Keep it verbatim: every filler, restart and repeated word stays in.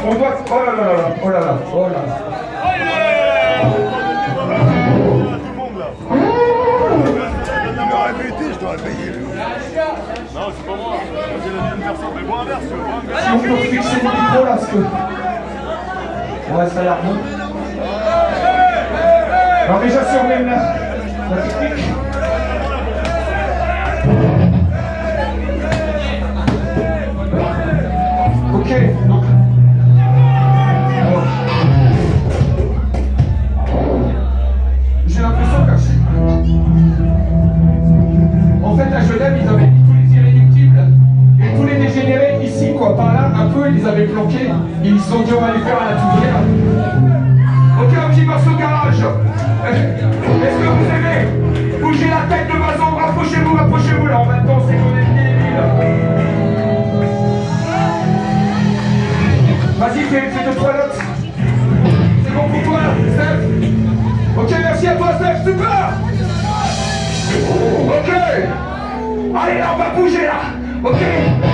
On doit... Oh là là là, oh là là, oh là là. Il m'aurait répété, je dois le payer. Non, c'est pas moi. J'ai la deuxième personne. Mais moi, inverse, moi. Si on peut fixer le micro là, parce que... Ouais, ça a l'air bon. Alors déjà, si on aime la, la technique... Ok, donc... J'ai l'impression que... En fait, à Genève, ils avaient mis tous les irréductibles et tous les dégénérés ici, quoi. Par là, un peu, ils les avaient planqués. Et ils se sont dit, on va les faire à la touvière. Ok, un petit morceau garage. Est-ce que vous aimez bouger la tête de Mazon? Rapprochez-vous, rapprochez-vous, là. En même temps, c'est qu'on est des villes. Vas-y, fais, fais deux, trois notes. C'est bon pour toi, Steph? Ok, merci à toi, Steph, super. Ok. Allez, là, on va bouger, là. Ok.